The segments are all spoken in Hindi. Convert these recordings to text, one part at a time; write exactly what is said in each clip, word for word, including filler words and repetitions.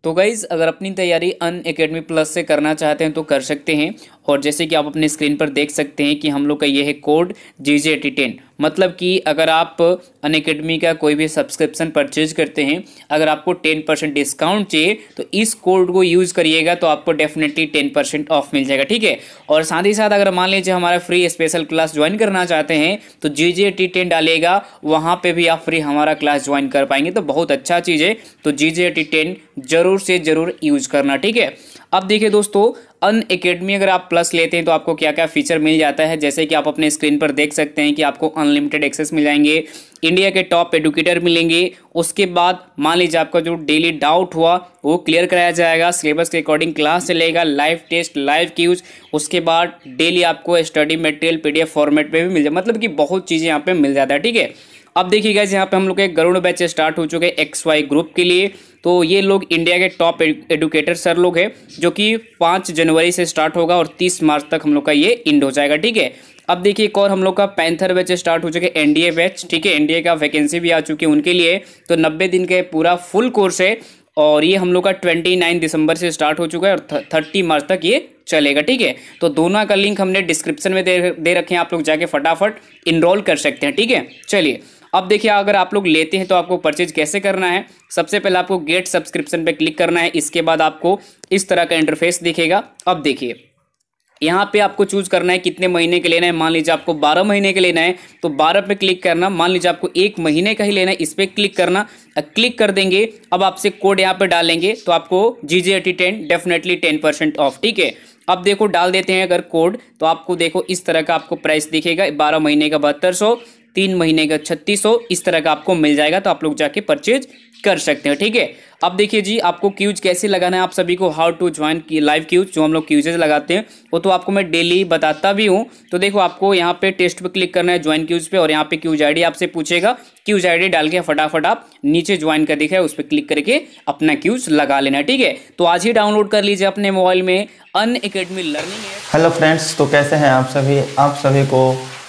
तो गाइज़ अगर अपनी तैयारी अन अकेडमी प्लस से करना चाहते हैं तो कर सकते हैं। और जैसे कि आप अपने स्क्रीन पर देख सकते हैं कि हम लोग का ये है code G J A T ten. मतलब कि अगर आप अन अकेडमी का कोई भी सब्सक्रिप्शन परचेज करते हैं, अगर आपको टेन परसेंट डिस्काउंट चाहिए तो इस कोड को यूज़ करिएगा तो आपको डेफिनेटली टेन परसेंट ऑफ मिल जाएगा। ठीक है। और साथ ही साथ अगर मान लीजिए हमारा फ्री स्पेशल क्लास ज्वाइन करना चाहते हैं तो जी जे एटी टेन डालिएगा, वहाँ पर भी आप फ्री हमारा क्लास ज्वाइन कर पाएंगे। तो बहुत अच्छा चीज़ है। तो जी जे एटी टेन जरूर से जरूर यूज करना। ठीक है। अब देखिए दोस्तों, अन अकेडमी अगर आप प्लस लेते हैं तो आपको क्या क्या फीचर मिल जाता है, जैसे कि आप अपने स्क्रीन पर देख सकते हैं कि आपको अनलिमिटेड एक्सेस मिल जाएंगे, इंडिया के टॉप एडुकेटर मिलेंगे। उसके बाद मान लीजिए आपका जो डेली डाउट हुआ वो क्लियर कराया जाएगा, सिलेबस के अकॉर्डिंग क्लास चलेगा, लाइव टेस्ट, लाइव क्यूज। उसके बाद डेली आपको स्टडी मटेरियल पीडीएफ फॉर्मेट पे भी मिल जाए। मतलब कि बहुत चीज़ें यहाँ पे मिल जाता है। ठीक है। अब देखिए गाइस, यहाँ पे हम लोग के गरुड़ बैच स्टार्ट हो चुके हैं एक्स वाई ग्रुप के लिए। तो ये लोग इंडिया के टॉप एडुकेटर सर लोग हैं, जो कि पाँच जनवरी से स्टार्ट होगा और तीस मार्च तक हम लोग का ये इंड हो जाएगा। ठीक है। अब देखिए एक और हम लोग का पैंथर बैच स्टार्ट हो चुके हैं, एनडीए बैच। ठीक है। एनडीए का वैकेंसी भी आ चुकी है उनके लिए। तो नब्बे दिन के पूरा फुल कोर्स है और ये हम लोग का ट्वेंटी नाइन दिसंबर से स्टार्ट हो चुका है और थर्टी मार्च तक ये चलेगा। ठीक है। तो दोनों का लिंक हमने डिस्क्रिप्शन में दे दे रखे हैं, आप लोग जाके फटाफट इनरोल कर सकते हैं। ठीक है। चलिए अब देखिए, अगर आप लोग लेते हैं तो आपको परचेज कैसे करना है। सबसे पहले आपको गेट सब्सक्रिप्शन पे क्लिक करना है। इसके बाद आपको इस तरह का इंटरफेस दिखेगा। अब देखिए यहाँ पे आपको चूज करना है कितने महीने के लेना है। मान लीजिए आपको बारह महीने के लेना है तो बारह पे क्लिक करना। मान लीजिए आपको एक महीने का ही लेना है, इस पर क्लिक करना। क्लिक कर देंगे, अब आपसे कोड यहाँ पे डालेंगे तो आपको G J A T ten definitely ten percent off. ठीक है। अब देखो डाल देते हैं अगर कोड तो आपको देखो इस तरह का आपको प्राइस दिखेगा, बारह महीने का बहत्तर सौ, तीन महीने का छत्तीस सौ, इस तरह का आपको मिल जाएगा। तो आप लोग जाके परचेज कर सकते हैं। ठीक है। अब देखिए जी, आपको क्यूज कैसे लगाना है आप सभी को, हाउ टू ज्वाइन की लाइव क्यूज जो हम लोग क्यूजेज लगाते हैं वो तो आपको मैं डेली बताता भी हूँ। तो देखो आपको यहाँ पे टेस्ट पे क्लिक करना है, ज्वाइन क्यूज पे, और यहाँ पे क्यूज आईडी आपसे पूछेगा। क्यूज आईडी डाल के फटाफट आप नीचे ज्वाइन का दिखा है उस पर क्लिक करके अपना क्यूज लगा लेना। ठीक है। तो आज ही डाउनलोड कर लीजिए अपने मोबाइल में Unacademy learning app. Hello friends, तो कैसे हैं आप सभी। आप सभी को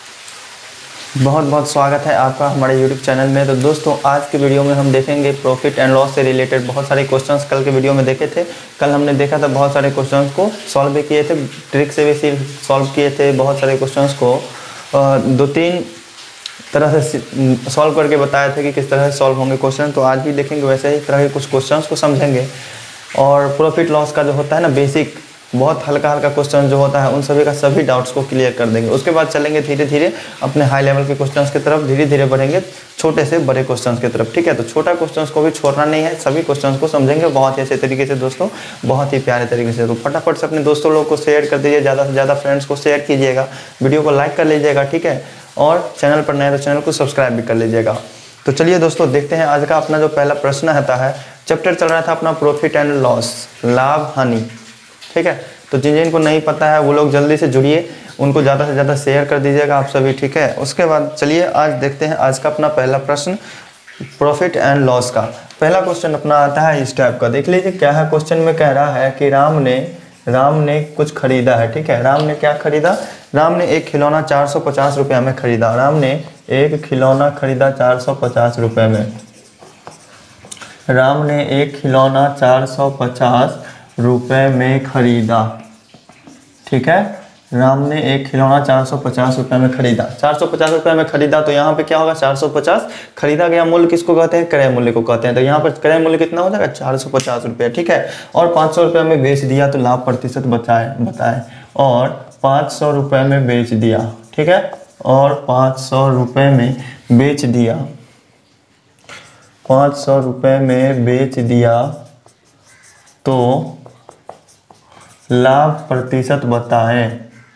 बहुत बहुत स्वागत है आपका हमारे यूट्यूब चैनल में। तो दोस्तों, आज के वीडियो में हम देखेंगे प्रॉफिट एंड लॉस से रिलेटेड बहुत सारे क्वेश्चंस कल के वीडियो में देखे थे। कल हमने देखा था, बहुत सारे क्वेश्चंस को सॉल्व भी किए थे, ट्रिक से भी सॉल्व किए थे। बहुत सारे क्वेश्चंस को दो तीन तरह से सॉल्व करके बताए थे कि किस तरह से सॉल्व होंगे क्वेश्चन। तो आज भी देखेंगे वैसे ही तरह के कुछ क्वेश्चन को समझेंगे। और प्रॉफिट लॉस का जो होता है ना बेसिक, बहुत हल्का हल्का क्वेश्चन जो होता है उन सभी का सभी डाउट्स को क्लियर कर देंगे। उसके बाद चलेंगे धीरे धीरे अपने हाई लेवल के क्वेश्चंस की तरफ, धीरे धीरे बढ़ेंगे छोटे से बड़े क्वेश्चंस की तरफ। ठीक है। तो छोटा क्वेश्चंस को भी छोड़ना नहीं है, सभी क्वेश्चंस को समझेंगे बहुत ही अच्छे तरीके से दोस्तों, बहुत ही प्यारे तरीके से। तो फटाफट से अपने दोस्तों लोग को शेयर कर दीजिए, ज़्यादा से ज़्यादा फ्रेंड्स को शेयर कीजिएगा, वीडियो को लाइक कर लीजिएगा। ठीक है। और चैनल पर नए तो चैनल को सब्सक्राइब भी कर लीजिएगा। तो चलिए दोस्तों, देखते हैं आज का अपना जो पहला प्रश्न आता है। चैप्टर चल रहा था अपना प्रॉफिट एंड लॉस, लाभ हानि। ठीक है। तो जिन जिनको नहीं पता है वो लोग जल्दी से जुड़िए, उनको ज़्यादा से ज़्यादा शेयर कर दीजिएगा आप सभी। ठीक है। उसके बाद चलिए आज देखते हैं आज का अपना पहला प्रश्न प्रॉफिट एंड लॉस का। पहला क्वेश्चन अपना आता है इस टाइप का, देख लीजिए क्या है। क्वेश्चन में कह रहा है कि राम ने राम ने कुछ खरीदा है। ठीक है। राम ने क्या खरीदा, राम ने एक खिलौना चार सौ पचास रुपये में खरीदा। राम ने एक खिलौना खरीदा चार सौ पचास रुपये में। राम ने एक खिलौना चार सौ पचास रुपये में खरीदा। ठीक है। राम ने एक खिलौना चार सौ पचास रुपये में खरीदा। चार सौ पचास रुपये में खरीदा तो यहाँ पे क्या होगा, चार सौ पचास खरीदा गया मूल्य किसको कहते हैं, क्रय मूल्य को कहते हैं। तो यहाँ पर क्रय मूल्य कितना हो जाएगा, चार सौ पचास रुपये। ठीक है। और पाँच सौ रुपये में बेच दिया तो लाभ प्रतिशत बचाए बताए। और पाँच सौ रुपये में बेच दिया। ठीक है। और पाँच सौ रुपये में बेच दिया पाँच सौ रुपये में बेच दिया तो लाभ प्रतिशत बताएं।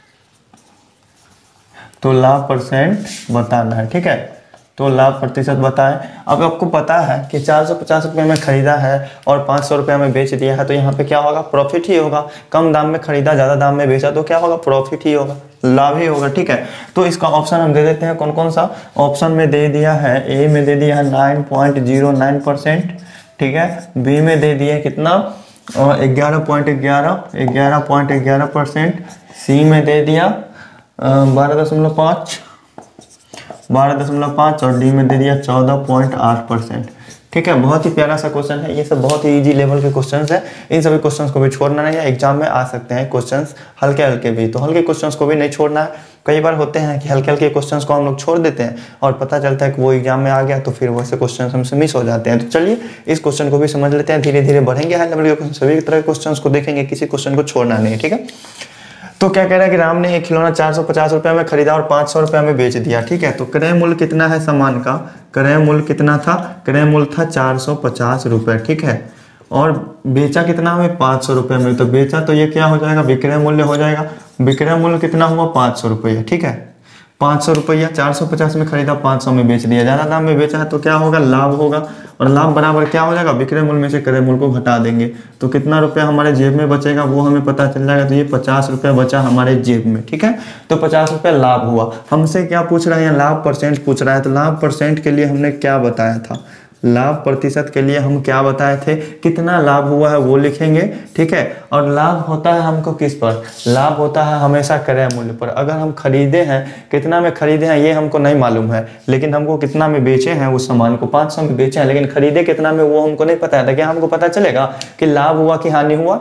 तो लाभ परसेंट बताना है। ठीक है। तो लाभ प्रतिशत बताएं। अब आपको पता है कि चार सौ पचास रुपये में खरीदा है और पाँच सौ रुपये में बेच दिया है, तो यहाँ पे क्या होगा, प्रॉफिट ही होगा। कम दाम में खरीदा, ज़्यादा दाम में बेचा तो क्या होगा, प्रॉफिट ही होगा, लाभ ही होगा। ठीक है। तो इसका ऑप्शन हम दे देते हैं, कौन कौन सा ऑप्शन में दे दिया है। ए में दे दिया है nine point zero nine percent. ठीक है। बी में दे दिया कितना, ग्यारह पॉइंट ग्यारह ग्यारह पॉइंट ग्यारह परसेंट। सी में दे दिया बारह दशमलव पाँच बारह दशमलव पाँच और डी में दे दिया चौदह पॉइंट आठ परसेंट। ठीक है, बहुत ही प्यारा सा क्वेश्चन है, ये सब बहुत ही इजी लेवल के क्वेश्चंस है। इन सभी क्वेश्चंस को भी छोड़ना नहीं है, एग्जाम में आ सकते हैं क्वेश्चंस हल्के हल्के भी, तो हल्के क्वेश्चंस को भी नहीं छोड़ना है। कई बार होते हैं कि हल्के हल्के क्वेश्चंस को हम लोग छोड़ देते हैं और पता चलता है कि वो एग्जाम में आ गया, तो फिर वैसे क्वेश्चन हमसे मिस हो जाते हैं। तो चलिए इस क्वेश्चन को भी समझ लेते हैं, धीरे धीरे बढ़ेंगे हाई लेवल के क्वेश्चन, सभी तरह के क्वेश्चन को देखेंगे, किसी क्वेश्चन को छोड़ना नहीं है। ठीक है, तो क्या कह रहा है कि राम ने एक खिलौना चार सौ पचास रुपये में खरीदा और पाँच सौ रुपये में बेच दिया। ठीक है, तो क्रय मूल्य कितना है सामान का, क्रय मूल्य कितना था, क्रय मूल्य था चार सौ पचास रुपये। ठीक है, और बेचा कितना में, पाँच सौ रुपये में, तो बेचा तो ये क्या हो जाएगा, विक्रय मूल्य हो जाएगा। विक्रय मूल्य कितना हुआ, पाँच सौ रुपये। ठीक है, पाँच सौ रुपया, चार सौ पचास में खरीदा, पाँच सौ में बेच दिया, ज़्यादा दाम में बेचा है तो क्या होगा, लाभ होगा। और लाभ बराबर क्या हो जाएगा, विक्रय मूल्य में से क्रय मूल्य को घटा देंगे, तो कितना रुपया हमारे जेब में बचेगा वो हमें पता चल जाएगा। तो ये पचास रुपया बचा हमारे जेब में। ठीक है, तो पचास रुपया लाभ हुआ। हमसे क्या पूछ रहा है, लाभ परसेंट पूछ रहा है, तो लाभ परसेंट के लिए हमने क्या बताया था, लाभ प्रतिशत के लिए हम क्या बताए थे, कितना लाभ हुआ है वो लिखेंगे। ठीक है, और लाभ होता है हमको किस पर, लाभ होता है हमेशा क्रय मूल्य पर। अगर हम खरीदे हैं, कितना में खरीदे हैं ये हमको नहीं मालूम है, लेकिन हमको कितना में बेचे हैं उस सामान को, पाँच सौ में बेचे हैं, लेकिन खरीदे कितना में वो हमको नहीं पता है। तो क्या हमको पता चलेगा कि लाभ हुआ कि हानि हुआ,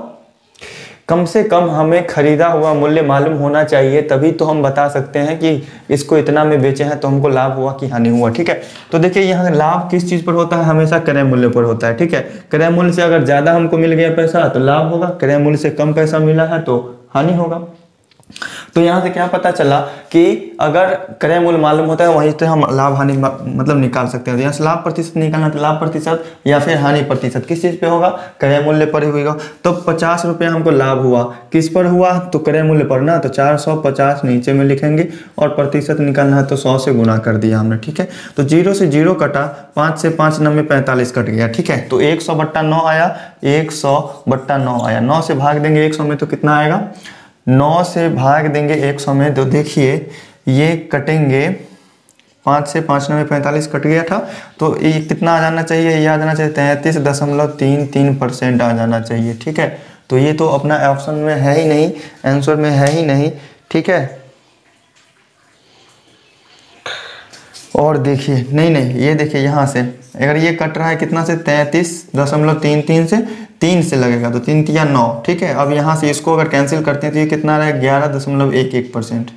कम से कम हमें खरीदा हुआ मूल्य मालूम होना चाहिए, तभी तो हम बता सकते हैं कि इसको इतना में बेचे हैं तो हमको लाभ हुआ कि हानि हुआ। ठीक है, तो देखिए यहाँ लाभ किस चीज़ पर होता है, हमेशा क्रय मूल्य पर होता है। ठीक है, क्रय मूल्य से अगर ज़्यादा हमको मिल गया पैसा तो लाभ होगा, क्रय मूल्य से कम पैसा मिला है तो हानि होगा। तो यहाँ से क्या पता चला कि अगर क्रय मूल्य मालूम होता है वहीं से हम लाभ हानि मतलब निकाल सकते हैं। तो यहाँ से लाभ प्रतिशत निकालना, तो लाभ प्रतिशत या फिर हानि प्रतिशत किस चीज़ पे होगा, क्रय मूल्य पर ही होगा। तो पचास रुपये हमको लाभ हुआ, किस पर हुआ, तो क्रय मूल्य पर ना, तो चार सौ पचास नीचे में लिखेंगे और प्रतिशत निकालना है तो सौ से गुना कर दिया हमने। ठीक है, तो जीरो से जीरो कटा, पाँच से पाँच नब्बे पैंतालीस कट गया। ठीक है, तो एक सौ बट्टा नौ आया, एक सौ बट्टा नौ आया, नौ से भाग देंगे एक सौ में तो कितना आएगा, नौ से भाग देंगे एक सौ में तो देखिए ये कटेंगे, पाँच से पाँच नब्बे पैंतालीस कट गया था, तो ये कितना आ जाना चाहिए, ये आ जाना चाहिए तैंतीस दशमलव तीन तीन परसेंट आ जाना चाहिए। ठीक है, तो ये तो अपना ऑप्शन में है ही नहीं, आंसर में है ही नहीं। ठीक है, और देखिए नहीं नहीं ये देखिए यहाँ से अगर ये कट रहा है कितना से, तैंतीस दशमलव तीन तीन से तीन से लगेगा तो तीन तिया नौ। ठीक है, अब यहाँ से इसको अगर कैंसिल करते हैं तो ये कितना रहा है, ग्यारह दशमलव एक एक परसेंट।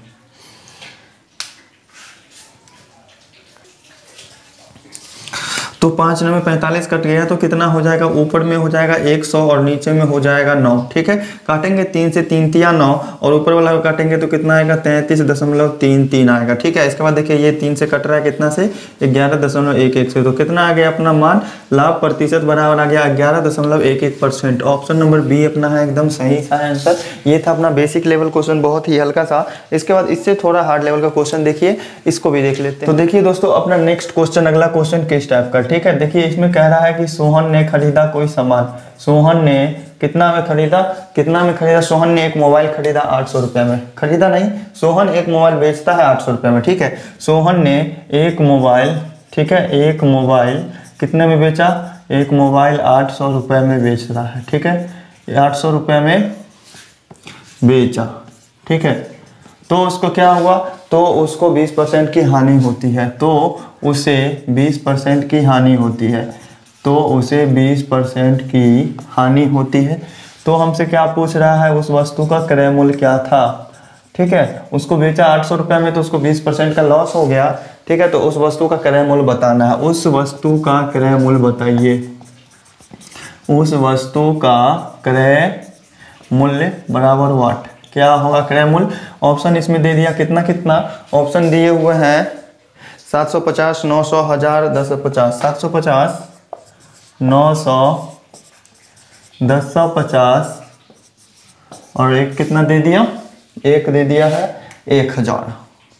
तो पाँच नौ में पैंतालीस कट गया तो कितना हो जाएगा, ऊपर में हो जाएगा एक सौ और नीचे में हो जाएगा नौ। ठीक है, काटेंगे तीन से तीन तिया नौ और ऊपर वाला को काटेंगे तो कितना आएगा, तैंतीस दशमलव तीन तीन आएगा। ठीक है, इसके बाद देखिए ये तीन से कट रहा है कितना से, ग्यारह दशमलव एक एक से, तो कितना आ गया अपना मान, लाभ प्रतिशत बराबर आ गया ग्यारह दशमलव एक एक परसेंट। ऑप्शन नंबर बी अपना है एकदम सही सा आंसर। ये था अपना बेसिक लेवल क्वेश्चन, बहुत ही हल्का सा। इसके बाद इससे थोड़ा हार्ड लेवल का क्वेश्चन देखिए, इसको भी देख लेते हैं। तो देखिए दोस्तों अपना नेक्स्ट क्वेश्चन, अगला क्वेश्चन किस टाइप का, ठीक है, देखिए इसमें कह रहा है कि सोहन ने खरीदा कोई सामान, सोहन ने कितना में खरीदा, कितना में खरीदा, सोहन ने एक मोबाइल खरीदा आठ सौ रुपये में, खरीदा नहीं, सोहन एक मोबाइल बेचता है आठ सौ रुपये में। ठीक है, सोहन ने एक मोबाइल, ठीक है, एक मोबाइल कितने में बेचा, एक मोबाइल आठ सौ रुपये में बेच रहा है। ठीक है, आठ सौ रुपये में बेचा। ठीक है, तो उसको क्या हुआ, तो उसको बीस परसेंट की हानि होती है, तो उसे बीस परसेंट की हानि होती है, तो उसे बीस परसेंट की हानि होती है। तो हमसे क्या पूछ रहा है, उस वस्तु का क्रय मूल्य क्या था। ठीक है, उसको बेचा आठ सौ रुपये में तो उसको बीस परसेंट का लॉस हो गया। ठीक है, तो उस वस्तु का क्रय मूल्य बताना है, उस वस्तु का क्रय मूल्य बताइए, उस वस्तु का क्रय मूल्य बराबर वाट, क्या होगा क्रय मूल्य। ऑप्शन इसमें दे दिया कितना कितना, ऑप्शन दिए हुए हैं सात सौ पचास, नौ सौ, हजार, दस सौ पचास, सात सौ पचास, नौ सौ, दस सौ पचास और एक कितना दे दिया, एक दे दिया है एक हजार।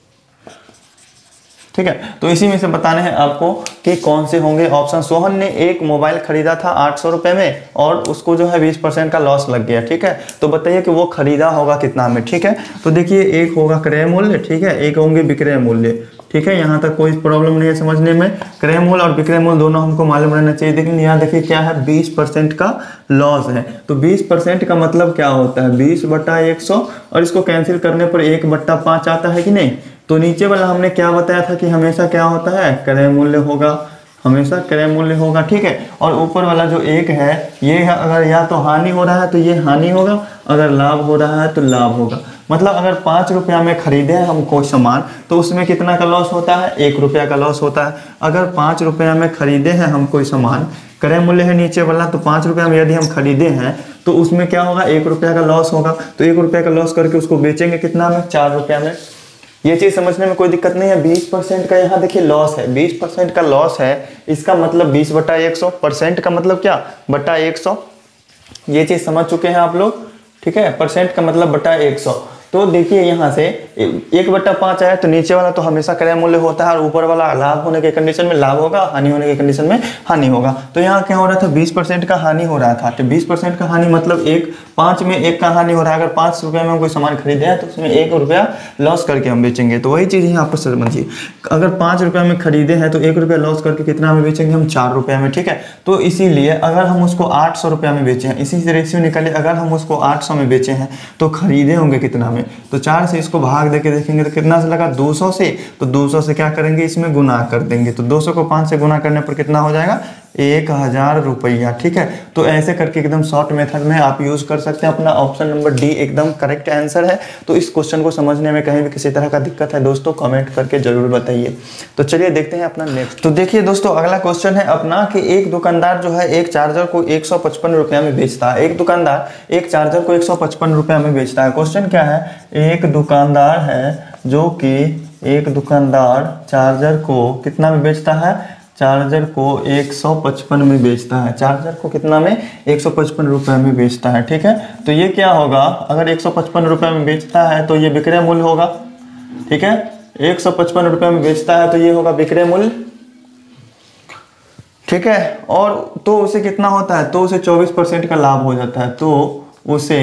ठीक है, तो इसी में से बताने हैं आपको कि कौन से होंगे ऑप्शन। सोहन ने एक मोबाइल खरीदा था आठ सौ रुपये में और उसको जो है बीस परसेंट का लॉस लग गया। ठीक है, तो बताइए कि वो खरीदा होगा कितना में। ठीक है, तो देखिए एक होगा क्रय मूल्य, ठीक है, एक होंगे विक्रय मूल्य। ठीक है, यहाँ तक कोई प्रॉब्लम नहीं है समझने में, क्रय मूल्य और विक्रय मूल्य दोनों हमको मालूम रहना चाहिए। लेकिन यहाँ देखिए क्या है, बीस परसेंट का लॉस है, तो बीस परसेंट का मतलब क्या होता है, बीस बट्टा एक सौ और इसको कैंसिल करने पर एक बट्टा पाँच आता है कि नहीं। तो नीचे वाला हमने क्या बताया था कि हमेशा क्या होता है, क्रय मूल्य होगा, हमेशा क्रय मूल्य होगा, ठीक है। और ऊपर वाला जो एक है ये है, अगर या तो हानि हो रहा है तो ये हानि होगा, अगर लाभ हो रहा है तो लाभ होगा। मतलब अगर पाँच रुपया में खरीदे हैं हम कोई सामान तो उसमें कितना का लॉस होता है, एक रुपया का लॉस होता है। अगर पाँच रुपया में खरीदे हैं हम कोई सामान, क्रय मूल्य है नीचे वाला, तो पाँच रुपया में यदि हम खरीदे हैं तो उसमें क्या होगा, एक रुपया का लॉस होगा। तो एक रुपया का लॉस करके उसको बेचेंगे कितना में, चार रुपया में। ये चीज़ समझने में कोई दिक्कत नहीं है। बीस परसेंट का यहाँ देखिए लॉस है, बीस परसेंट का लॉस है, इसका मतलब बीस बटा एक सौ, परसेंट का मतलब क्या, बटा एक सौ। ये चीज़ समझ चुके हैं आप लोग, ठीक है। परसेंट का मतलब बटा एक सौ। तो देखिए यहाँ से एक बट्टा पाँच आया तो नीचे वाला तो हमेशा क्रय मूल्य होता है और ऊपर वाला लाभ होने के कंडीशन में लाभ होगा, हानि होने के कंडीशन में हानि होगा। तो यहाँ क्या हो रहा था, बीस परसेंट का हानि हो रहा था। तो बीस परसेंट का हानि मतलब एक, पाँच में एक का हानि हो रहा है। अगर पाँच रुपये में हम कोई सामान खरीदे हैं तो उसमें एक रुपया लॉस करके हम बेचेंगे। तो वही चीज़ यहाँ पर समझिए, अगर पाँच रुपये में खरीदे हैं तो एक रुपया लॉस करके कितना में बेचेंगे हम, चार रुपये में, ठीक है। तो इसीलिए अगर हम उसको आठ सौ रुपया में बेचे हैं, इसी से रेशियो निकाले, अगर हम उसको आठ सौ में बेचे हैं तो खरीदे होंगे कितना में, तो चार से इसको भाग देके देखेंगे तो कितना से लगा, दो सौ से। तो दो सौ से क्या करेंगे, इसमें गुना कर देंगे। तो दो सौ को पाँच से गुना करने पर कितना हो जाएगा, एक हजार रुपया, ठीक है। तो ऐसे करके एकदम शॉर्ट मेथड में आप यूज कर सकते हैं। अपना ऑप्शन नंबर डी एकदम करेक्ट आंसर है। तो इस क्वेश्चन को समझने में कहीं भी किसी तरह का दिक्कत है दोस्तों, कमेंट करके जरूर बताइए। तो चलिए देखते हैं अपना नेक्स्ट। तो देखिए दोस्तों, अगला क्वेश्चन है अपना कि एक दुकानदार जो है एक चार्जर को एक सौ पचपन रुपया में बेचता है। एक दुकानदार एक चार्जर को एक सौ पचपन रुपया में बेचता है। क्वेश्चन क्या है, एक दुकानदार है जो कि एक दुकानदार चार्जर को कितना में बेचता है, चार्जर को एक सौ पचपन में बेचता है। चार्जर को कितना में, एक सौ पचपन रुपये में बेचता है, ठीक है। तो ये क्या होगा, अगर एक सौ पचपन रुपये में बेचता है तो ये विक्रय मूल्य होगा, ठीक है। एक सौ पचपन रुपये में बेचता है तो ये होगा विक्रय मूल्य, ठीक है। और तो उसे कितना होता है, तो उसे चौबीस परसेंट का लाभ हो जाता है। तो उसे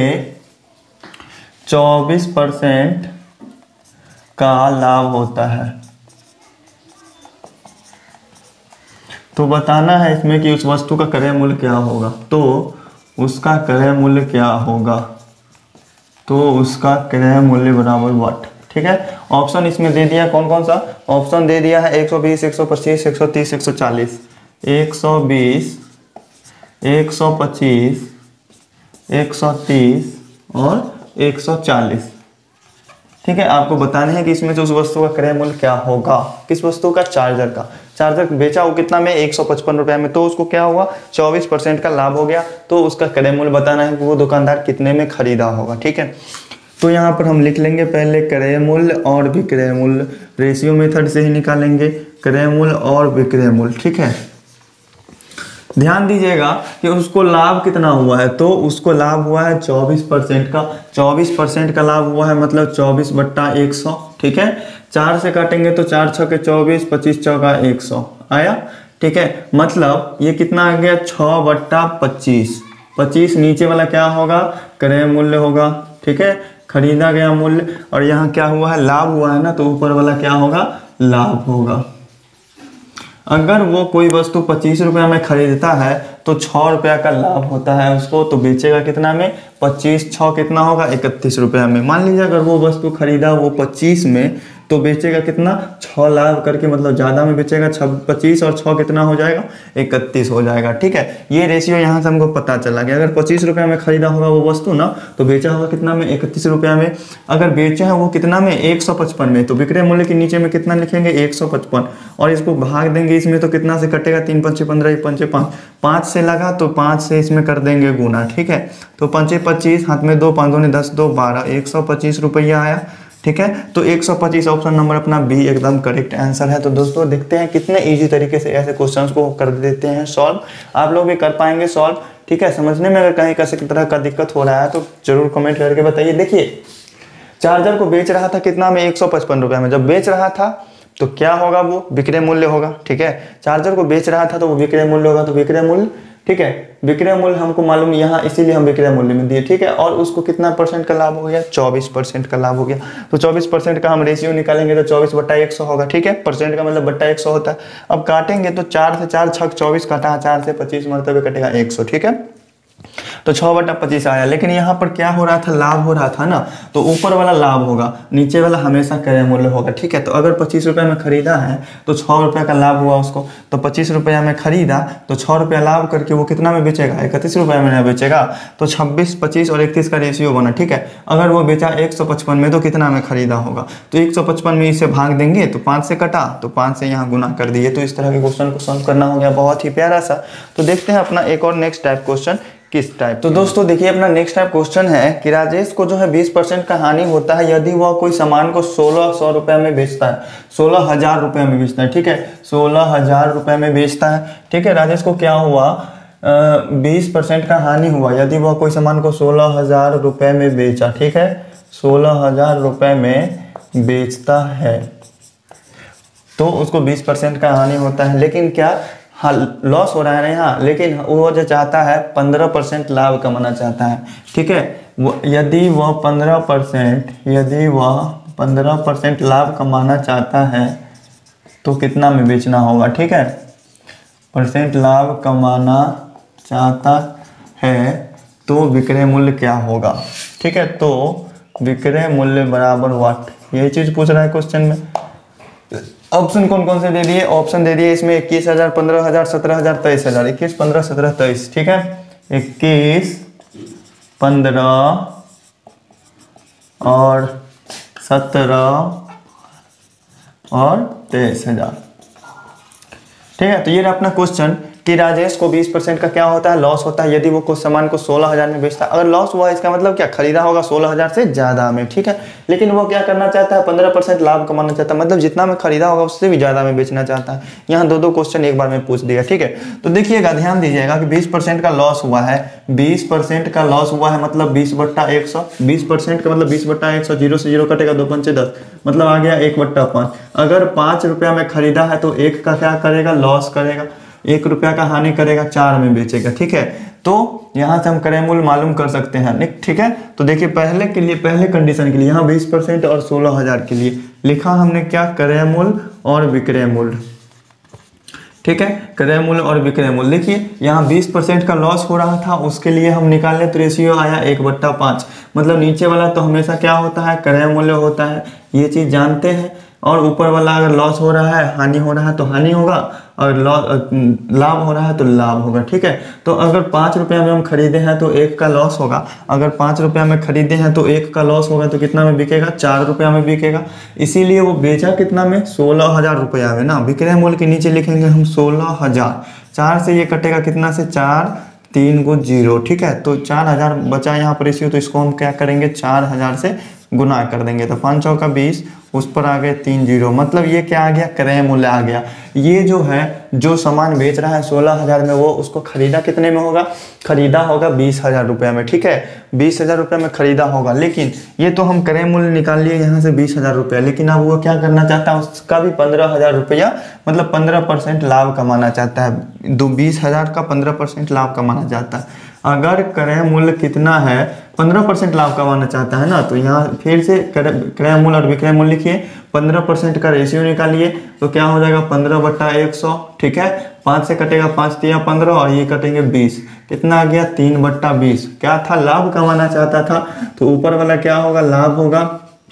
चौबीस परसेंट का लाभ होता है। तो बताना है इसमें कि उस वस्तु का क्रय मूल्य क्या होगा। तो उसका क्रय मूल्य क्या होगा, तो उसका क्रय मूल्य बराबर व्हाट, ठीक है। ऑप्शन इसमें दे दिया, कौन कौन सा ऑप्शन दे दिया है, एक सौ बीस, एक सौ पच्चीस, एक सौ तीस, एक सौ चालीस। एक सौ बीस, एक सौ पच्चीस, एक सौ तीस और एक सौ चालीस, ठीक है। आपको बताने हैं कि इसमें से उस वस्तु का क्रय मूल्य क्या होगा, किस वस्तु का, चार्जर का। चार्जर बेचा वो कितना में, एक सौ पचपन रुपये में, तो उसको क्या हुआ, चौबीस परसेंट का लाभ हो गया। तो उसका क्रय मूल्य बताना है कि वो दुकानदार कितने में खरीदा होगा, ठीक है। तो यहाँ पर हम लिख लेंगे पहले क्रय मूल्य और विक्रय मूल्य, रेशियो मेथड से ही निकालेंगे क्रय मूल्य और विक्रय मूल्य, ठीक है। ध्यान दीजिएगा कि उसको लाभ कितना हुआ है, तो उसको लाभ हुआ है चौबीस परसेंट का। चौबीस परसेंट का लाभ हुआ है मतलब चौबीस बट्टा एक सौ, ठीक है। चार से काटेंगे तो चार छः के चौबीस, पच्चीस चौका एक सौ आया, ठीक है। मतलब ये कितना आ गया, छः बट्टा पच्चीस। पच्चीस नीचे वाला क्या होगा, क्रय मूल्य होगा, ठीक है, खरीदा गया मूल्य। और यहाँ क्या हुआ है, लाभ हुआ है ना, तो ऊपर वाला क्या होगा, लाभ होगा। अगर वो कोई वस्तु पच्चीस रुपया में खरीदता है तो छः रुपया का लाभ होता है उसको, तो बेचेगा कितना में, पच्चीस छः कितना होगा, इकतीस रुपया में। मान लीजिए अगर वो वस्तु खरीदा वो पच्चीस में तो बेचेगा कितना, छः लाभ करके, मतलब ज़्यादा में बेचेगा। छ पच्चीस और छः कितना हो जाएगा, इकतीस हो जाएगा, ठीक है। ये रेशियो यहाँ से हमको पता चला कि अगर पच्चीस रुपया में खरीदा होगा वो वस्तु ना, तो बेचा होगा कितना में, इकतीस रुपया में। अगर बेचा है वो कितना में, एक सौ पचपन में, तो विक्रय मूल्य के नीचे में कितना लिखेंगे, एक सौ पचपन। और इसको भाग देंगे इसमें तो कितना से कटेगा, तीन पंचे पंद्रह, पंचे पाँच, पाँच से लगा तो पाँच से इसमें कर देंगे गुना, ठीक है। तो पंचे पच्चीस, हाथ में दो, पाँच दूनी दस, दो बारह, एक सौ पच्चीस रुपया आया, ठीक है। तो एक सौ पच्चीस ऑप्शन नंबर अपना बी एकदम करेक्ट आंसर है। तो दोस्तों देखते हैं कितने इजी तरीके से ऐसे क्वेश्चंस को कर देते हैं सॉल्व। आप लोग भी कर पाएंगे सॉल्व, ठीक है। समझने में अगर कहीं किसी तरह का दिक्कत हो रहा है तो जरूर कमेंट करके बताइए। देखिए चार्जर को बेच रहा था कितना में, एक सौ पचपन रुपये में। जब बेच रहा था तो क्या होगा, वो विक्रय मूल्य होगा, ठीक है। चार्जर को बेच रहा था तो वो विक्रय मूल्य होगा, तो विक्रय मूल्य, ठीक है। विक्रय मूल्य हमको मालूम यहाँ, इसीलिए हम विक्रय मूल्य में दिए, ठीक है। और उसको कितना परसेंट का लाभ हो गया, चौबीस परसेंट का लाभ हो गया। तो चौबीस परसेंट का हम रेशियो निकालेंगे तो चौबीस बट्टा एक सौ होगा, ठीक है। परसेंट का मतलब बट्टा एक सौ होता है। अब काटेंगे तो चार से चार छक चौबीस काटा, चार से पच्चीस मरतबे कटेगा एक सौ, ठीक है। तो छः बटा पच्चीस आया। लेकिन यहाँ पर क्या हो रहा था, लाभ हो रहा था ना, तो ऊपर वाला लाभ होगा, नीचे वाला हमेशा क्रय मूल्य होगा। ठीक है, तो अगर पच्चीस रुपये में खरीदा है तो छः रुपये का लाभ हुआ उसको, तो पच्चीस रुपया में खरीदा तो छः रुपया लाभ करके वो कितना में बेचेगा, इकतीस रुपये में बेचेगा। तो छब्बीस, पच्चीस और इकतीस का रेशियो बना। ठीक है, अगर वो बेचा एक सौ पचपन में तो कितना में खरीदा होगा, तो एक सौ पचपन में इसे भाग देंगे तो पाँच से कटा, तो पाँच से यहाँ गुना कर दिए। तो इस तरह के क्वेश्चन को सॉल्व करना हो गया, बहुत ही प्यारा सा। तो देखते हैं अपना एक और नेक्स्ट टाइप क्वेश्चन किस टाइप। तो दोस्तों देखिए, अपना नेक्स्ट टाइप क्वेश्चन है कि राजेश को जो है बीस परसेंट का हानि होता है यदि वह कोई सामान को सोलह सौ रुपये में बेचता है, सोलह हजार रुपये में बेचता है। ठीक है, सोलह हजार रुपये में बेचता है। ठीक है, राजेश को क्या हुआ, बीस परसेंट का हानि हुआ यदि वह कोई सामान को सोलह हजार रुपये में बेचा। ठीक है, सोलह हजार रुपये में बेचता है तो उसको बीस परसेंट का हानि होता है। लेकिन क्या हाँ लॉस हो रहा है ना यहाँ, लेकिन वो जो चाहता है पंद्रह परसेंट लाभ कमाना चाहता है। ठीक है, वो यदि वह पंद्रह परसेंट यदि वह पंद्रह परसेंट लाभ कमाना चाहता है तो कितना में बेचना होगा। ठीक है, परसेंट लाभ कमाना चाहता है तो विक्रय मूल्य क्या होगा। ठीक है, तो विक्रय मूल्य बराबर वाट, यही चीज पूछ रहा है क्वेश्चन में। ऑप्शन कौन कौन से दे दिए, ऑप्शन दे दिए इसमें इक्कीस हजार, पंद्रह हजार, सत्रह हजार, तेईस हजार। इक्कीस, पंद्रह, सत्रह, तेईस। ठीक है, इक्कीस, पंद्रह और सत्रह और तेईस हजार। ठीक है, तो ये रहा अपना क्वेश्चन कि राजेश को बीस परसेंट का क्या होता है, लॉस होता है यदि वो कुछ सामान को सोलह हजार में बेचता है। अगर लॉस हुआ इसका मतलब क्या, खरीदा होगा सोलह हजार से ज्यादा में। ठीक है, लेकिन वो क्या करना चाहता है, पंद्रह परसेंट लाभ कमाना चाहता है, मतलब जितना में खरीदा होगा उससे भी ज्यादा में बेचना चाहता है। यहाँ दो दो क्वेश्चन एक बार में पूछ दिया। ठीक है, तो देखिएगा, ध्यान दीजिएगा कि बीस परसेंट का लॉस हुआ है, बीस परसेंट का लॉस हुआ है मतलब बीस बट्टा एक सौ, बीस परसेंट का मतलब बीस बट्टा एक सौ, जीरो से जीरो कटेगा, दो पंचे दस, मतलब आ गया एक बट्टा पाँच। अगर पाँच रुपया में खरीदा है तो एक का क्या करेगा, लॉस करेगा, एक रुपया का हानि करेगा, चार में बेचेगा। ठीक है, तो यहाँ से हम क्रय मूल्य मालूम कर सकते हैं। ठीक है, तो देखिए पहले के लिए, पहले कंडीशन के लिए यहाँ बीस परसेंट और सोलह हजार के लिए लिखा हमने क्या, क्रय मूल्य और विक्रय मूल्य। ठीक है, क्रय मूल्य और विक्रय मूल्य। देखिए यहाँ बीस परसेंट का लॉस हो रहा था, उसके लिए हम निकालने तो रेशियो आया एक बट्टा पाँच, मतलब नीचे वाला तो हमेशा क्या होता है, क्रय मूल्य होता है, ये चीज जानते हैं। और ऊपर वाला अगर लॉस हो रहा है, हानि हो रहा है तो हानि होगा, और लाभ हो रहा है तो लाभ होगा। ठीक है, तो अगर पाँच रुपया में हम खरीदे हैं तो एक का लॉस होगा, अगर पाँच रुपया में खरीदे हैं तो एक का लॉस होगा, तो कितना में बिकेगा, चार रुपया में बिकेगा। इसीलिए वो बेचा कितना में, सोलह हजार रुपया में ना। विक्रय मूल्य के नीचे लिखेंगे हम सोलह हजार, चार से ये कटेगा कितना से, चार, तीन को जीरो। ठीक है, तो चार हजार बचा यहाँ पर रेशियो, तो इसको हम क्या करेंगे, चार हजार से गुना कर देंगे, तो पाँच सौ का बीस, उस पर आ गए तीन जीरो, मतलब ये क्या आ गया, क्रय मूल्य आ गया। ये जो है, जो सामान बेच रहा है सोलह हजार में, वो उसको खरीदा कितने में होगा, खरीदा होगा बीस हजार रुपये में। ठीक है, बीस हजार रुपये में खरीदा होगा, लेकिन ये तो हम क्रय मूल्य निकाल लिए यहाँ से बीस हजार रुपया, लेकिन अब वो क्या करना चाहता है, उसका भी पंद्रह हजार रुपया, मतलब पंद्रह परसेंट लाभ कमाना चाहता है। दो बीस हजार का पंद्रह परसेंट लाभ कमाना चाहता है। अगर क्रय मूल्य कितना है, पंद्रह परसेंट लाभ कमाना चाहता है ना, तो यहाँ फिर से क्रय मूल्य और विक्रय मूल्य लिखिए, पंद्रह परसेंट का रेशियो निकालिए, तो क्या हो जाएगा, पंद्रह बट्टा एक सौ। ठीक है, पाँच से कटेगा, पाँच तिया पंद्रह और ये कटेंगे बीस, कितना आ गया, तीन बट्टा बीस। क्या था, लाभ कमाना चाहता था, तो ऊपर वाला क्या होगा, लाभ होगा,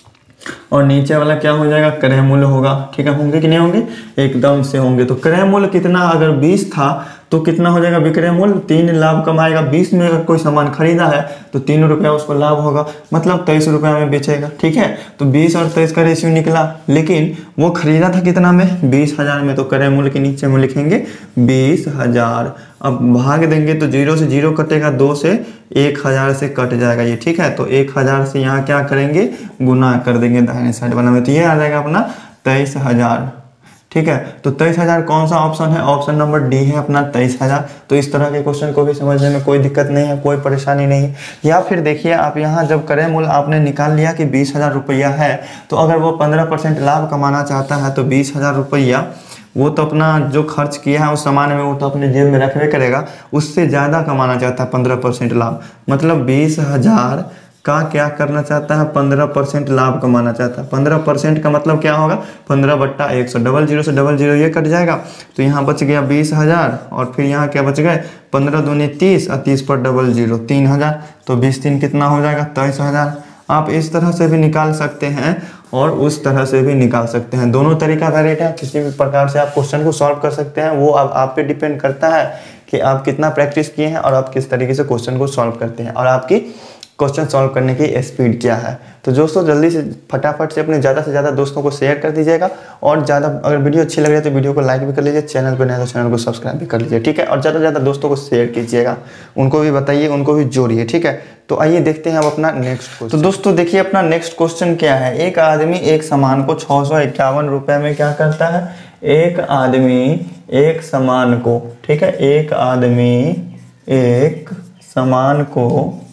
और नीचे वाला क्या हो जाएगा, क्रय मूल्य होगा। ठीक है, होंगे कि नहीं होंगे, एकदम से होंगे। तो क्रय मूल्य कितना, अगर बीस था तो कितना हो जाएगा विक्रय मूल्य, तीन लाभ कमाएगा। बीस में अगर कोई सामान खरीदा है तो तीन रुपया उसको लाभ होगा, मतलब तेईस रुपया में बेचेगा। ठीक है, तो बीस और तेईस का रेशियो निकला, लेकिन वो खरीदा था कितना में, बीस हजार में, तो क्रय मूल्य के नीचे में लिखेंगे बीस हजार। अब भाग देंगे तो जीरो से जीरो कटेगा, दो से एक हजार से कट जाएगा ये। ठीक है, तो एक हजार से यहाँ क्या करेंगे, गुना कर देंगे दाहिने साइड वाला में, तो ये आ जाएगा अपना तेईस हजार। ठीक है, तो तेईस हजार कौन सा ऑप्शन है, ऑप्शन नंबर डी है अपना तेईस हजार। तो इस तरह के क्वेश्चन को भी समझने में कोई दिक्कत नहीं है, कोई परेशानी नहीं। या फिर देखिए आप यहाँ जब क्रय मूल्य आपने निकाल लिया कि बीस हजार रुपया है, तो अगर वो पंद्रह परसेंट लाभ कमाना चाहता है तो बीस हजार रुपया वो तो अपना जो खर्च किया है उस सामान में वो तो अपने जेब में रखवे करेगा, उससे ज़्यादा कमाना चाहता है पंद्रह परसेंट लाभ, मतलब बीस हजार का क्या करना चाहता है, पंद्रह परसेंट लाभ कमाना चाहता है। पंद्रह परसेंट का मतलब क्या होगा, पंद्रह बट्टा एक सौ, डबल जीरो से डबल जीरो ये कट जाएगा, तो यहाँ बच गया बीस हजार और फिर यहाँ क्या बच गए, पंद्रह दूनी तीस और तीस पर डबल जीरो तीन हजार, तो बीस तीन कितना हो जाएगा, तेईस हजार। आप इस तरह से भी निकाल सकते हैं और उस तरह से भी निकाल सकते हैं, दोनों तरीका वैलिड है। किसी भी प्रकार से आप क्वेश्चन को सॉल्व कर सकते हैं, वो अब आप पे डिपेंड करता है कि आप कितना प्रैक्टिस किए हैं और आप किस तरीके से क्वेश्चन को सॉल्व करते हैं और आपकी क्वेश्चन सॉल्व करने की स्पीड क्या है। तो दोस्तों जल्दी से फटाफट से अपने ज़्यादा से ज़्यादा दोस्तों को शेयर कर दीजिएगा और ज़्यादा अगर वीडियो अच्छी लग रही है तो वीडियो को लाइक भी कर लीजिए, चैनल पर नया तो चैनल को सब्सक्राइब भी कर लीजिए, ठीक है। और ज़्यादा से ज़्यादा दोस्तों को शेयर कीजिएगा, उनको भी बताइए, उनको भी जोड़िए, ठीक है। तो आइए देखते हैं अब अपना नेक्स्ट क्वेश्चन। तो दोस्तों देखिए अपना नेक्स्ट क्वेश्चन क्या है। एक आदमी एक सामान को छः सौ इक्यावन रुपये में क्या करता है, एक आदमी एक सामान को, ठीक है, एक आदमी एक सामान को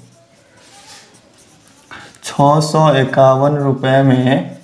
छः सौ इक्यावन रुपये में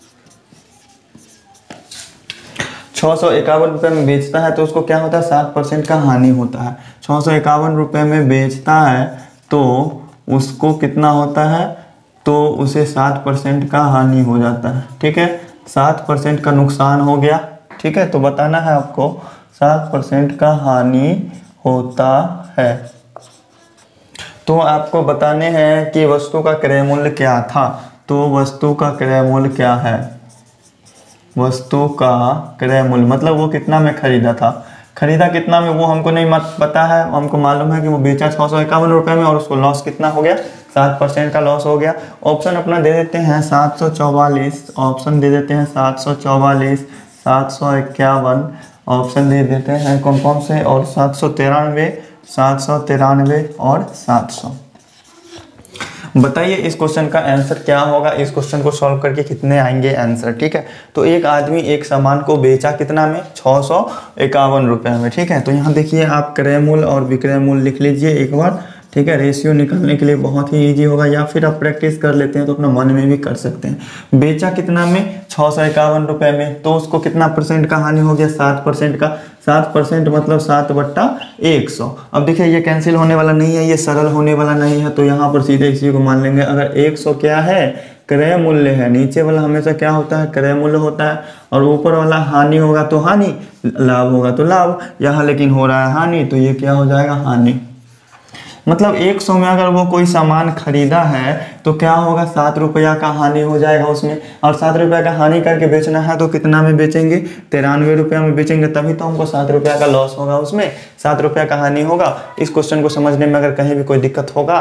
छः सौ इक्यावन रुपये में बेचता है तो उसको क्या होता है, सात परसेंट का हानि होता है। छः सौ इक्यावन रुपये में बेचता है तो उसको कितना होता है, तो उसे सात परसेंट का हानि हो जाता है, ठीक है। सात परसेंट का नुकसान हो गया, ठीक है। तो बताना है आपको सात परसेंट का हानि होता है। तो आपको बताने हैं कि वस्तु का क्रय मूल्य क्या था। तो वस्तु का क्रय मूल्य क्या है, वस्तु का क्रय मूल्य मतलब वो कितना में खरीदा था, खरीदा कितना में वो हमको नहीं पता है, हमको मालूम है कि वो बेचा छः सौ इक्यावन रुपये में और उसको लॉस कितना हो गया, सात परसेंट का लॉस हो गया। ऑप्शन अपना दे देते हैं सात सौ चौवालीस, ऑप्शन दे देते हैं सात सौ चौवालीस, सात सौ इक्यावन, ऑप्शन दे देते हैं कौन कौन से, और सात सौ तिरानवे, सात सौ तिरानवे और सात सौ। बताइए इस क्वेश्चन का आंसर क्या होगा, इस क्वेश्चन को सॉल्व करके कितने आएंगे आंसर, ठीक है। तो एक आदमी एक सामान को बेचा कितना में, छः सौ इक्यावन रुपये में, ठीक है। तो यहाँ देखिए आप क्रय मूल्य और विक्रय मूल्य लिख लीजिए एक बार, ठीक है। रेशियो निकालने के लिए बहुत ही इजी होगा, या फिर आप प्रैक्टिस कर लेते हैं तो अपना मन में भी कर सकते हैं। बेचा कितना में, छः सौ इक्यावन रुपये में, तो उसको कितना परसेंट का हानि हो गया, सात परसेंट का। सात परसेंट मतलब सात बट्टा एक सौ। अब देखिए ये कैंसिल होने वाला नहीं है, ये सरल होने वाला नहीं है, तो यहाँ पर सीधे इसी को मान लेंगे। अगर एक सौ क्या है, क्रय मूल्य है, नीचे वाला हमेशा क्या होता है, क्रय मूल्य होता है, और ऊपर वाला हानि होगा तो हानि, लाभ होगा तो लाभ। यहाँ लेकिन हो रहा है हानि, तो ये क्या हो जाएगा, हानि। मतलब एक सौ में अगर वो कोई सामान खरीदा है तो क्या होगा, सात रुपया का हानि हो जाएगा उसमें, और सात रुपया का हानि करके बेचना है तो कितना में बेचेंगे, तिरानवे रुपया में बेचेंगे, तभी तो हमको सात रुपया का लॉस होगा, उसमें सात रुपया का हानि होगा। इस क्वेश्चन को समझने में अगर कहीं भी कोई दिक्कत होगा,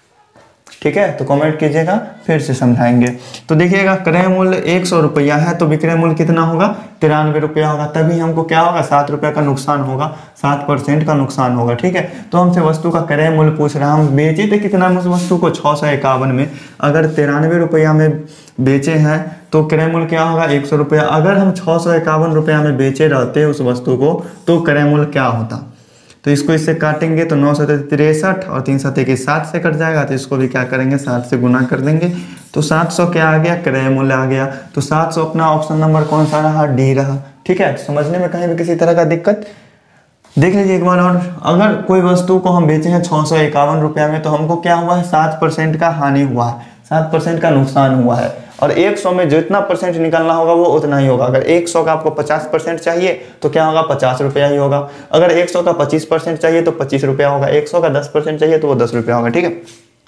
ठीक है, तो कमेंट कीजिएगा, फिर से समझाएंगे। तो देखिएगा क्रय मूल्य एक सौ रुपया है तो विक्रय मूल्य कितना होगा, तिरानवे रुपया होगा, तभी हमको क्या होगा, सात रुपया का नुकसान होगा, सात परसेंट का नुकसान होगा, ठीक है। तो हमसे वस्तु का क्रय मूल्य पूछ रहा है, हम बेचे थे कितना में उस वस्तु को, छः सौ इक्यावन में। अगर तिरानवे रुपया में बेचे हैं तो क्रय मूल्य क्या होगा, एक सौ रुपया। अगर हम छः सौ इक्यावन रुपया में बेचे रहते उस वस्तु को तो क्रय मूल्य क्या होता। तो इसको इससे काटेंगे तो नौ सौ तिरसठ और तीन सौ इक्कीस सात से कट जाएगा, तो इसको भी क्या करेंगे, सात से गुना कर देंगे, तो सात सौ क्या आ गया, क्रय मूल्य आ गया। तो सात सौ अपना ऑप्शन नंबर कौन सा रहा, डी रहा, ठीक है। समझने में कहीं भी किसी तरह का दिक्कत, देख लीजिए एक बार और। अगर कोई वस्तु को हम बेचे हैं छः सौ इक्यावन रुपया में तो हमको क्या हुआ है, सात परसेंट का हानि हुआ है, सात परसेंट का नुकसान हुआ है, और एक सौ में जितना परसेंट निकालना होगा वो उतना ही होगा। अगर एक सौ का आपको पचास परसेंट चाहिए तो क्या होगा, पचास रुपया ही होगा। अगर एक सौ का पच्चीस परसेंट चाहिए तो पच्चीस रुपया होगा। एक सौ का दस परसेंट चाहिए तो वो दस रुपया होगा, ठीक है।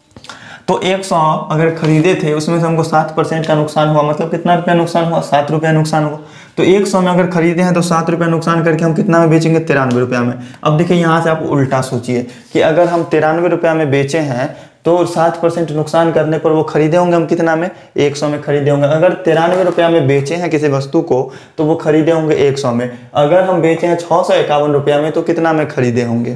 तो एक सौ अगर खरीदे थे उसमें से हमको सात परसेंट का नुकसान हुआ, मतलब कितना रुपया नुकसान हुआ, सात रुपया नुकसान हुआ। तो एक सौ में अगर खरीदे हैं तो सात रुपया नुकसान करके हम कितना में बेचेंगे, तिरानवे रुपया में। अब देखिए यहाँ से आप उल्टा सोचिए कि अगर हम तिरानवे रुपया में बेचे हैं तो सात परसेंट नुकसान करने पर वो खरीदे होंगे हम कितना में, एक सौ में खरीदे होंगे। अगर तिरानवे रुपया में बेचे हैं किसी वस्तु को तो वो खरीदे होंगे एक सौ में। अगर हम बेचे हैं छः सौ इक्यावन रुपया में तो कितना में खरीदे होंगे।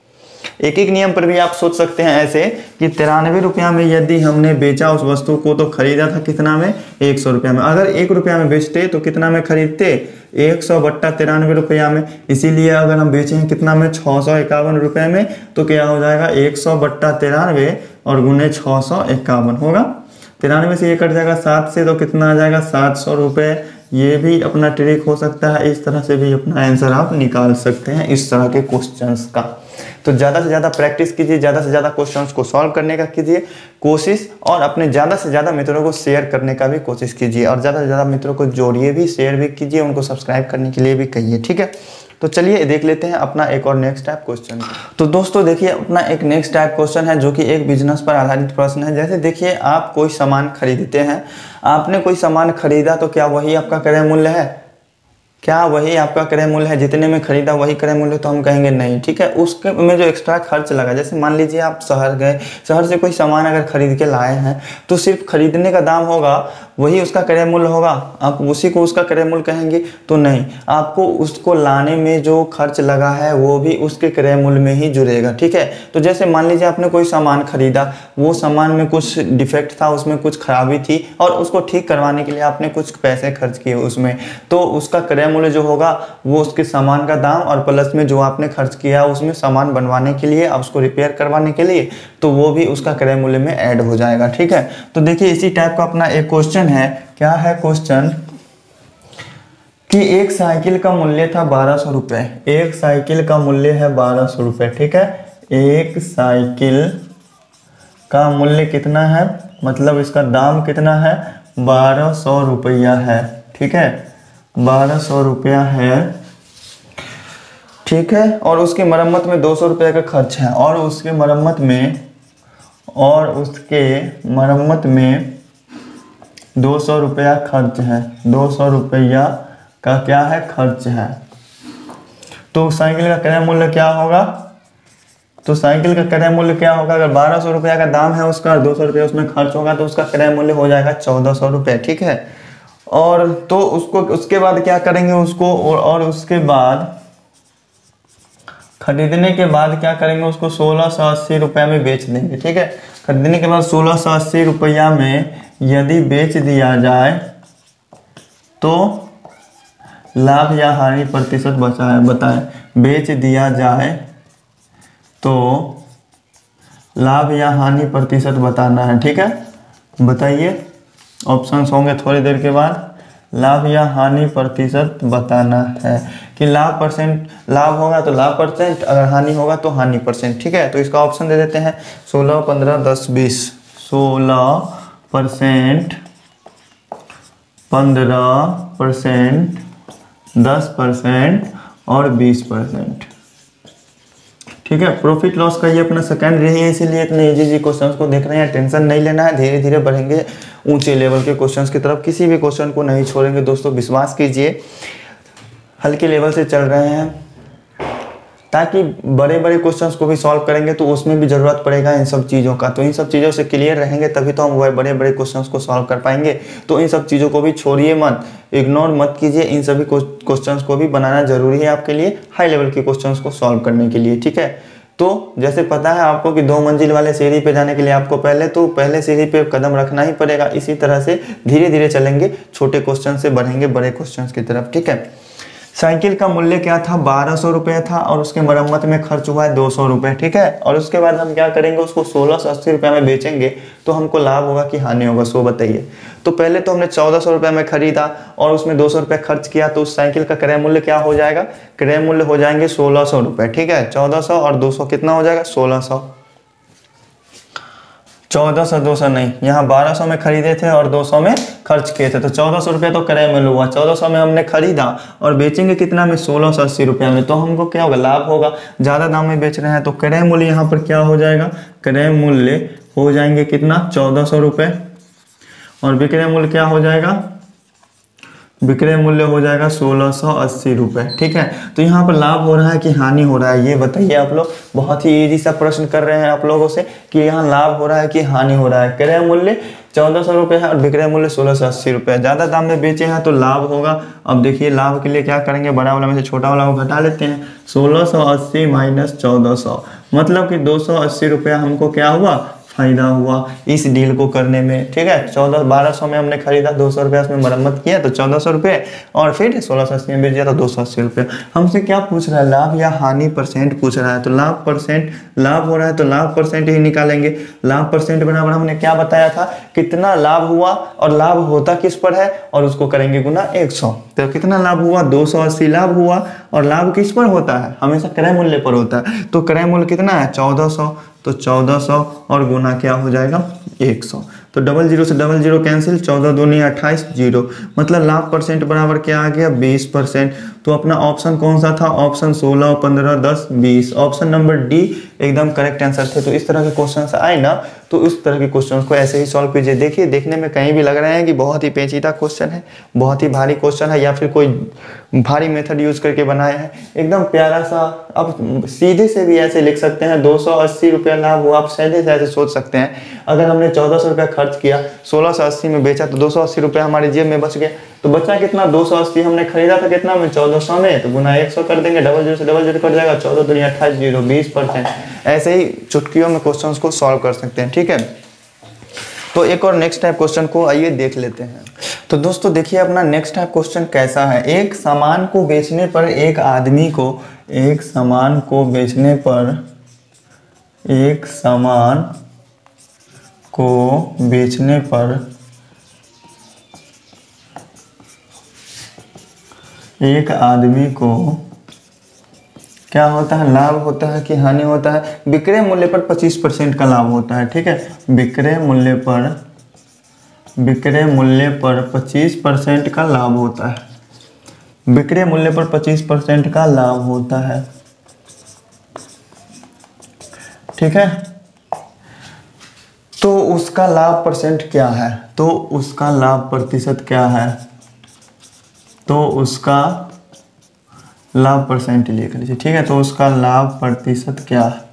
एक एक नियम पर भी आप सोच सकते हैं ऐसे कि तिरानवे रुपया में यदि हमने बेचा उस वस्तु को तो खरीदा था कितना में, एक सौ रुपया में। अगर एक रुपया में बेचते तो कितना में खरीदते, एक सौ बट्टा तिरानवे रुपया में। इसीलिए अगर हम बेचे हैं कितना में, छः सौ इक्यावन रुपये में, तो क्या हो जाएगा, एक सौ बट्टा तिरानवे और गुने छः सौ इक्यावन होगा। तिरानवे से ये कट जाएगा सात से, तो कितना आ जाएगा, सात सौ रुपये। ये भी अपना ट्रिक हो सकता है, इस तरह से भी अपना आंसर आप निकाल सकते हैं इस तरह के क्वेश्चंस का। तो ज़्यादा से ज़्यादा प्रैक्टिस कीजिए, ज़्यादा से ज़्यादा क्वेश्चंस को सॉल्व करने का कीजिए कोशिश, और अपने ज़्यादा से ज़्यादा मित्रों को शेयर करने का भी कोशिश कीजिए, और ज़्यादा से ज़्यादा मित्रों को जोड़िए भी, शेयर भी कीजिए, उनको सब्सक्राइब करने के लिए भी कहिए। ठीक है, तो चलिए देख लेते हैं अपना एक और नेक्स्ट टाइप क्वेश्चन। तो दोस्तों देखिए, अपना एक नेक्स्ट टाइप क्वेश्चन है जो कि एक बिजनेस पर आधारित प्रश्न है। जैसे देखिए, आप कोई सामान खरीदते हैं, आपने कोई सामान खरीदा तो क्या वही आपका क्रय मूल्य है? क्या वही आपका क्रय मूल्य है? जितने में खरीदा वही क्रय मूल्य? तो हम कहेंगे नहीं। ठीक है, उसके में जो एक्स्ट्रा खर्च लगा, जैसे मान लीजिए आप शहर गए, शहर से कोई सामान अगर खरीद के लाए हैं तो सिर्फ खरीदने का दाम होगा, वही उसका क्रय मूल्य होगा, आप उसी को उसका क्रय मूल्य कहेंगे? तो नहीं, आपको उसको लाने में जो खर्च लगा है वो भी उसके क्रय मूल्य में ही जुड़ेगा। ठीक है, तो जैसे मान लीजिए आपने कोई सामान खरीदा, वो सामान में कुछ डिफेक्ट था, उसमें कुछ खराबी थी, और उसको ठीक करवाने के लिए आपने कुछ पैसे खर्च किए उसमें, तो उसका क्रय मूल्य जो होगा वो उसके सामान का दाम और प्लस में जो आपने खर्च किया उसमें सामान बनवाने के लिए, उसको रिपेयर करवाने के लिए, तो वो भी उसका क्रय मूल्य में ऐड हो जाएगा। ठीक है, तो देखिए इसी टाइप का अपना एक क्वेश्चन है। क्या है क्वेश्चन? कि एक साइकिल का मूल्य था बारह सौ रुपए। एक साइकिल का मूल्य है बारह सौ रुपए। ठीक है, एक साइकिल का मूल्य कितना है, मतलब इसका दाम कितना है? बारह सौ रुपया है। ठीक है, बारह सौ रुपया है। ठीक है, और उसकी मरम्मत में दो सौ रुपये का खर्च है, और उसके मरम्मत में और उसके मरम्मत में दो सौ रुपया खर्च है। दो सौ रुपया का क्या है? खर्च है। तो साइकिल का क्रय मूल्य क्या होगा? तो साइकिल का क्रय मूल्य क्या होगा? अगर बारह सौ रुपया का दाम है उसका, दो सौ रुपया उसमें खर्च होगा, तो उसका क्रय मूल्य हो जाएगा चौदह सौ रुपये। ठीक है, और तो उसको उसके बाद क्या करेंगे उसको, और, और उसके बाद खरीदने के बाद क्या करेंगे उसको सोलह सौ अस्सी रुपया में बेच देंगे। ठीक है, खरीदने के बाद सोलह सौ अस्सी रुपया में यदि बेच दिया जाए तो लाभ या हानि प्रतिशत बचाए बताएं। बेच दिया जाए तो लाभ या हानि प्रतिशत बताना है। ठीक है, बताइए, ऑप्शंस होंगे थोड़ी देर के बाद। लाभ या हानि प्रतिशत बताना है कि लाभ परसेंट, लाभ होगा तो लाभ परसेंट, अगर हानि होगा तो हानि परसेंट। ठीक है, तो इसका ऑप्शन दे देते हैं सोलह, पंद्रह, दस, बीस। सोलह परसेंट, पंद्रह परसेंट, दस परसेंट और बीस परसेंट। ठीक है, प्रॉफिट लॉस का ये अपना सेकंड रही है, इसीलिए इतने इजी इजी क्वेश्चंस को देख रहे हैं। टेंशन नहीं लेना है, धीरे धीरे बढ़ेंगे ऊंचे लेवल के क्वेश्चंस की तरफ। किसी भी क्वेश्चन को नहीं छोड़ेंगे दोस्तों, विश्वास कीजिए। हल्के लेवल से चल रहे हैं, ताकि बड़े बड़े क्वेश्चंस को भी सॉल्व करेंगे तो उसमें भी ज़रूरत पड़ेगा इन सब चीज़ों का। तो इन सब चीज़ों से क्लियर रहेंगे तभी तो हम वह बड़े बड़े क्वेश्चंस को सॉल्व कर पाएंगे। तो इन सब चीज़ों को भी छोड़िए मत, इग्नोर मत कीजिए। इन सभी क्वेश्चंस को भी बनाना जरूरी है आपके लिए, हाई लेवल के क्वेश्चंस को सॉल्व करने के लिए। ठीक है, तो जैसे पता है आपको कि दो मंजिल वाले सीढ़ी पे जाने के लिए आपको पहले तो पहले सीढ़ी पे कदम रखना ही पड़ेगा। इसी तरह से धीरे धीरे चलेंगे, छोटे क्वेश्चन से बढ़ेंगे बड़े क्वेश्चन की तरफ। ठीक है, साइकिल का मूल्य क्या था? बारह सौ रुपये था, और उसके मरम्मत में खर्च हुआ है दो सौ रुपये। ठीक है, और उसके बाद हम क्या करेंगे, उसको सोलह सौ अस्सी रुपये में बेचेंगे तो हमको लाभ होगा कि हानि होगा, सो बताइए। तो पहले तो हमने चौदह सौ रुपये में खरीदा और उसमें दो सौ रुपये खर्च किया, तो उस साइकिल का क्रय मूल्य क्या हो जाएगा? क्रय मूल्य हो जाएंगे सोलह सौ रुपये। ठीक है, चौदह सौ और दो सौ कितना हो जाएगा? सोलह सौ। चौदह सौ, दो सौ नहीं, यहाँ बारह सौ में खरीदे थे और दो सौ में खर्च किए थे, तो चौदह सौ रुपये तो क्रय मूल्य हुआ। चौदह सौ में हमने खरीदा और बेचेंगे कितना में? सोलह सौ अस्सी रुपये में, तो हमको क्या होगा? लाभ होगा। ज़्यादा दाम में बेच रहे हैं तो क्रय मूल्य यहाँ पर क्या हो जाएगा? क्रय मूल्य हो जाएंगे कितना? चौदह सौ रुपये, और विक्रय मूल्य क्या हो जाएगा? विक्रय मूल्य हो जाएगा सोलह सौ अस्सी रुपये। ठीक है, तो यहाँ पर लाभ हो रहा है कि हानि हो रहा है, ये बताइए आप लोग। बहुत ही इजी सा प्रश्न कर रहे हैं आप लोगों से कि यहाँ लाभ हो रहा है कि हानि हो रहा है। क्रय मूल्य चौदह सौ रुपये है और विक्रय मूल्य सोलह सौ अस्सी रुपये। ज़्यादा दाम में बेचे हैं तो लाभ होगा। अब देखिए, लाभ के लिए क्या करेंगे? बड़ा वाला में से छोटा वाला को घटा लेते हैं। सोलह सौ अस्सी माइनस चौदह सौ, मतलब कि दो सौ अस्सी रुपया हमको क्या हुआ? फायदा हुआ इस डील को करने में, ठीक है। चौदह बारह सौ में हमने खरीदा, दो सौ रुपये उसमें मरम्मत किया तो चौदह सौ रुपये, और फिर सोलह सौ अस्सी में बेच दिया तो दो सौ अस्सी रुपये। हमसे क्या पूछ रहा है, लाभ या हानि परसेंट पूछ रहा है। तो लाभ परसेंट, लाभ हो रहा है तो लाभ परसेंट ही निकालेंगे। लाभ परसेंट बराबर हमने क्या बताया था, कितना लाभ हुआ और लाभ होता किस पर है, और उसको करेंगे गुना एक सौ। तो कितना लाभ हुआ, दो सौ अस्सी लाभ हुआ, और लाभ किस पर होता है, हमेशा क्रय मूल्य पर होता है। तो क्रय मूल्य कितना है, चौदह सौ, तो चौदह सौ और गुना क्या हो जाएगा, एक सौ। तो डबल जीरो से डबल जीरो कैंसिल, चौदह दूनी अट्ठाईस, जीरो, मतलब लाभ परसेंट बराबर क्या आ गया, बीस परसेंट। तो अपना ऑप्शन कौन सा था, ऑप्शन सोलह, पंद्रह, दस, बीस, ऑप्शन नंबर डी एकदम करेक्ट आंसर थे। तो इस तरह के क्वेश्चन आए ना, तो उस तरह के क्वेश्चन को ऐसे ही सॉल्व कीजिए। देखिए देखने में कहीं भी लग रहे हैं कि बहुत ही पेचीदा क्वेश्चन है, बहुत ही भारी क्वेश्चन है, या फिर कोई भारी मेथड यूज करके बनाए हैं, एकदम प्यारा सा। अब सीधे से भी ऐसे लिख सकते हैं, दो सौ अस्सी रुपया लाभ हुआ, आप सीधे से ऐसे सोच सकते हैं। अगर हमने चौदह सौ रुपया खर्च किया, सोलह सौ अस्सी में बेचा, तो दो सौ अस्सी रुपया हमारे जेब में बच गया। तो बचा कितना, दो सौ अस्सी हमने खरीदा था कितना में, चौदह सौ में, तो गुना एक सौ कर देंगे, डबल जीरो से डबल जीरो कट जाएगा, चौदह दूनी अट्ठाईस, जीरो, बीस परसेंट। ऐसे ही चुटकियों में क्वेश्चंस को सॉल्व कर सकते हैं, ठीक है। तो एक और नेक्स्ट टाइप क्वेश्चन को आइए देख लेते हैं। तो दोस्तों देखिए अपना नेक्स्ट टाइप क्वेश्चन कैसा है। एक सामान को बेचने पर एक आदमी को, एक सामान को बेचने पर, एक सामान को बेचने पर एक आदमी को क्या होता है, लाभ होता है कि हानि होता है। विक्रय मूल्य पर पच्चीस परसेंट का लाभ होता है, ठीक है। विक्रय मूल्य पर, विक्रय मूल्य पर पच्चीस परसेंट का लाभ होता है। विक्रय मूल्य पर पच्चीस परसेंट का लाभ होता है, ठीक है। तो उसका लाभ परसेंट क्या है, तो उसका लाभ प्रतिशत क्या है, तो उसका लाभ परसेंट लिख लीजिए, ठीक है। तो उसका लाभ प्रतिशत क्या है।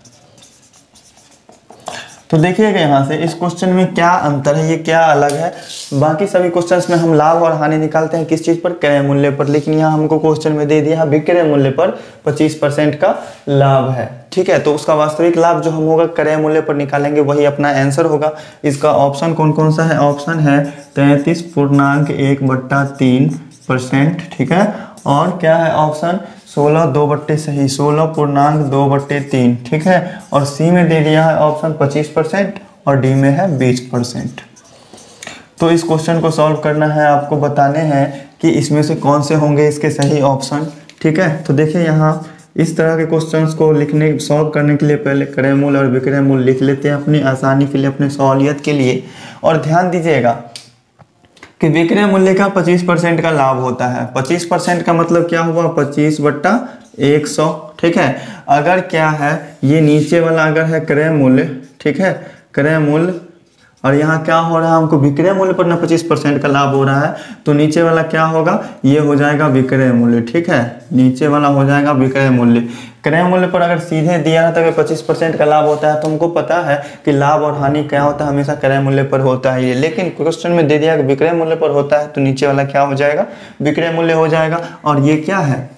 तो देखिएगा यहाँ से इस क्वेश्चन में क्या अंतर है, ये क्या अलग है। बाकी सभी क्वेश्चंस में हम लाभ और हानि निकालते हैं किस चीज पर, क्रय मूल्य पर, लेकिन यहाँ हमको क्वेश्चन में दे दिया विक्रय मूल्य पर पच्चीस परसेंट का लाभ है, ठीक है। तो उसका वास्तविक लाभ जो हम होगा क्रय मूल्य पर निकालेंगे, वही अपना आंसर होगा। इसका ऑप्शन कौन कौन सा है, ऑप्शन है तैंतीस पूर्णांक एक बट्टा तीन परसेंट, ठीक है। और क्या है ऑप्शन, सोलह दो बट्टे सही, सोलह पूर्णांक दो बट्टे तीन, ठीक है। और सी में दे दिया है ऑप्शन पच्चीस परसेंट, और डी में है बीस परसेंट। तो इस क्वेश्चन को सॉल्व करना है, आपको बताने हैं कि इसमें से कौन से होंगे इसके सही ऑप्शन, ठीक है। तो देखिए यहाँ इस तरह के क्वेश्चंस को लिखने, सॉल्व करने के लिए पहले क्रय मूल्य और विक्रय मूल्य लिख लेते हैं अपनी आसानी के लिए, अपने सहूलियत के लिए। और ध्यान दीजिएगा कि विक्रय मूल्य का पच्चीस परसेंट का लाभ होता है। पच्चीस परसेंट का मतलब क्या हुआ, पच्चीस बट्टा एक सौ, ठीक है। अगर क्या है, ये नीचे वाला अगर है क्रय मूल्य, ठीक है, क्रय मूल्य, और यहाँ क्या हो रहा है, हमको विक्रय मूल्य पर ना पच्चीस परसेंट का लाभ हो रहा है, तो नीचे वाला क्या होगा, ये हो जाएगा विक्रय मूल्य, ठीक है। नीचे वाला हो जाएगा विक्रय मूल्य। क्रय मूल्य पर अगर सीधे दिया है तो पच्चीस परसेंट का लाभ होता है, तो हमको पता है कि लाभ और हानि क्या होता है, हमेशा क्रय मूल्य पर होता है ये। लेकिन क्वेश्चन में दे दिया कि विक्रय मूल्य पर होता है, तो नीचे वाला क्या हो जाएगा, विक्रय मूल्य हो जाएगा। और ये क्या है,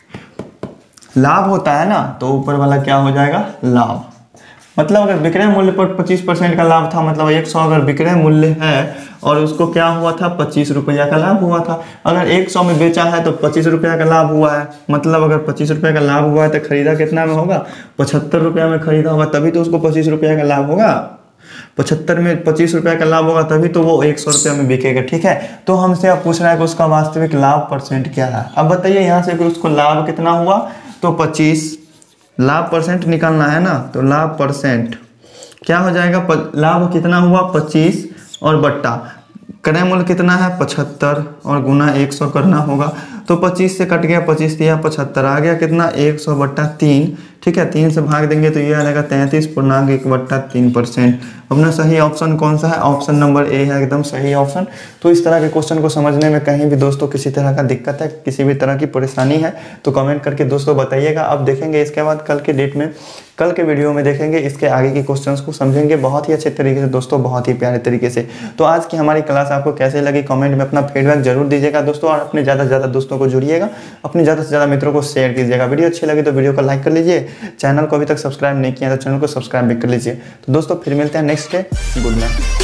लाभ होता है ना, तो ऊपर वाला क्या हो जाएगा, लाभ। मतलब अगर विक्रय मूल्य पर पच्चीस परसेंट का लाभ था, मतलब एक सौ अगर विक्रय मूल्य है और उसको क्या हुआ था, पच्चीस रुपया का लाभ हुआ था। अगर एक सौ में बेचा है तो पच्चीस रुपया का लाभ हुआ है, मतलब अगर पच्चीस रुपया का लाभ हुआ है तो खरीदा कितना में होगा, पचहत्तर रुपया में खरीदा होगा, तभी तो उसको पच्चीस रुपया का लाभ होगा। पचहत्तर में पच्चीस रुपया का लाभ होगा, तभी तो वो एक सौ रुपया में बिकेगा, ठीक है। तो हमसे अब पूछ रहा है कि उसका वास्तविक लाभ परसेंट क्या है। अब बताइए यहाँ से कि उसको लाभ कितना हुआ, तो पच्चीस, लाभ परसेंट निकालना है ना, तो लाभ परसेंट क्या हो जाएगा, लाभ कितना हुआ पच्चीस, और बट्टा क्रय मूल्य कितना है पचहत्तर, और गुना एक सौ करना होगा। तो पच्चीस से कट गया, पच्चीस दिया पचहत्तर, आ गया कितना, एक सौ बट्टा तीन, ठीक है। तीन से भाग देंगे तो ये आ जाएगा तैंतीस पूर्णांक एक बट्टा तीन परसेंट। अपना सही ऑप्शन कौन सा है, ऑप्शन नंबर ए है एकदम सही ऑप्शन। तो इस तरह के क्वेश्चन को समझने में कहीं भी दोस्तों किसी तरह का दिक्कत है, किसी भी तरह की परेशानी है, तो कमेंट करके दोस्तों बताइएगा। अब देखेंगे इसके बाद कल के डेट में, कल के वीडियो में देखेंगे इसके आगे के क्वेश्चंस को, समझेंगे बहुत ही अच्छे तरीके से दोस्तों, बहुत ही प्यारे तरीके से। तो आज की हमारी क्लास आपको कैसे लगी कमेंट में अपना फीडबैक जरूर दीजिएगा दोस्तों, और अपने ज़्यादा से ज़्यादा दोस्तों को जुड़िएगा, अपने ज़्यादा से ज़्यादा मित्रों को शेयर कीजिएगा। वीडियो अच्छी लगी तो वीडियो को लाइक कर लीजिए, चैनल को अभी तक सब्सक्राइब नहीं किया तो चैनल को सब्सक्राइब भी कर लीजिए। तो दोस्तों फिर मिलते हैं नेक्स्ट डे, गुड नाइट।